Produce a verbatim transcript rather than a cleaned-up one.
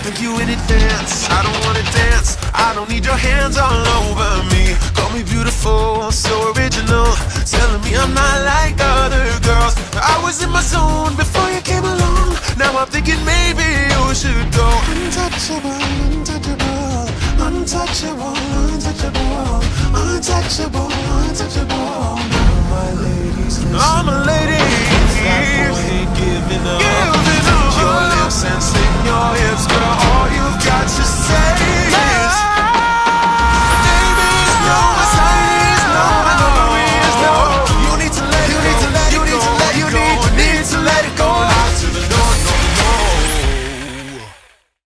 make you in it dance. I don't wanna dance, I don't need your hands all over me. Call me beautiful, so original, telling me I'm not like other girls.